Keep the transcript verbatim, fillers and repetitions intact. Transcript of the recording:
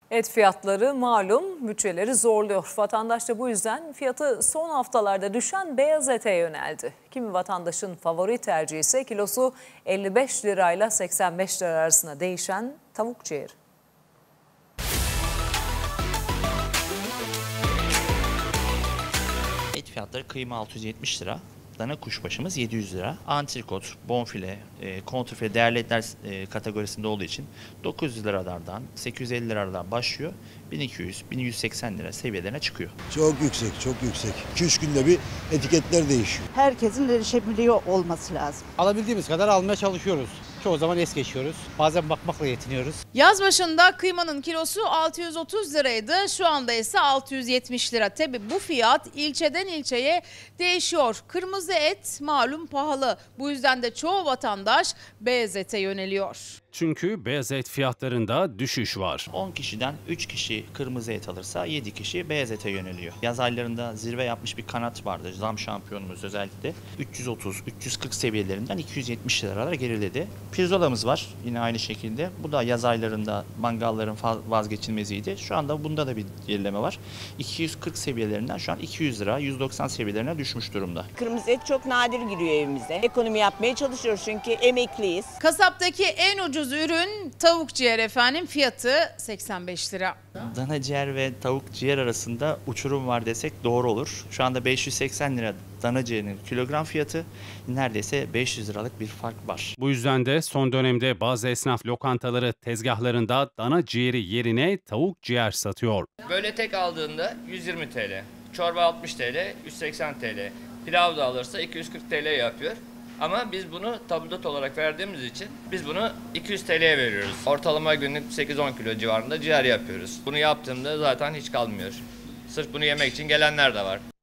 Et fiyatları malum bütçeleri zorluyor. Vatandaş da bu yüzden fiyatı son haftalarda düşen beyaz ete yöneldi. Kimi vatandaşın favori tercihi ise kilosu elli beş lirayla seksen beş lira arasında değişen tavuk ciğeri. Et fiyatları kıyma altı yüz yetmiş lira. Dana kuşbaşımız yedi yüz lira. Antrikot, bonfile, e, kontrfile değerli etler e, kategorisinde olduğu için dokuz yüz liralardan sekiz yüz elli liralardan başlıyor. bin iki yüz bin yüz seksen lira seviyelerine çıkıyor. Çok yüksek, çok yüksek. iki üç günde bir etiketler değişiyor. Herkesin erişebiliyor olması lazım. Alabildiğimiz kadar almaya çalışıyoruz. Çoğu zaman es geçiyoruz. Bazen bakmakla yetiniyoruz. Yaz başında kıymanın kilosu altı yüz otuz liraydı. Şu anda ise altı yüz yetmiş lira. Tabii bu fiyat ilçeden ilçeye değişiyor. Kırmızı et malum pahalı. Bu yüzden de çoğu vatandaş beyaz ete yöneliyor. Çünkü beyaz et fiyatlarında düşüş var. on kişiden üç kişi kırmızı et alırsa yedi kişi beyaz ete yöneliyor. Yaz aylarında zirve yapmış bir kanat vardı. Zam şampiyonumuz özellikle. üç yüz otuz üç yüz kırk seviyelerinden iki yüz yetmiş liralara geriledi. Pirzolamız var yine aynı şekilde. Bu da yaz aylarında mangalların vazgeçilmeziydi. Şu anda bunda da bir gerileme var. iki yüz kırk seviyelerinden şu an iki yüz lira, yüz doksan seviyelerine düşmüş durumda. Kırmızı et çok nadir giriyor evimize. Ekonomi yapmaya çalışıyoruz çünkü emekliyiz. Kasaptaki en ucuz ürün tavuk ciğer efendim, fiyatı seksen beş lira. Dana ciğer ve tavuk ciğer arasında uçurum var desek doğru olur. Şu anda beş yüz seksen lira dana ciğerinin kilogram fiyatı, neredeyse beş yüz liralık bir fark var. Bu yüzden de son dönemde bazı esnaf lokantaları tezgahlarında dana ciğeri yerine tavuk ciğer satıyor. Böyle tek aldığında yüz yirmi TL, çorba altmış TL, yüz seksen TL, pilav da alırsa iki yüz kırk TL yapıyor. Ama biz bunu tabldot olarak verdiğimiz için biz bunu iki yüz TL'ye veriyoruz. Ortalama günlük sekiz on kilo civarında ciğer yapıyoruz. Bunu yaptığımda zaten hiç kalmıyor. Sırf bunu yemek için gelenler de var.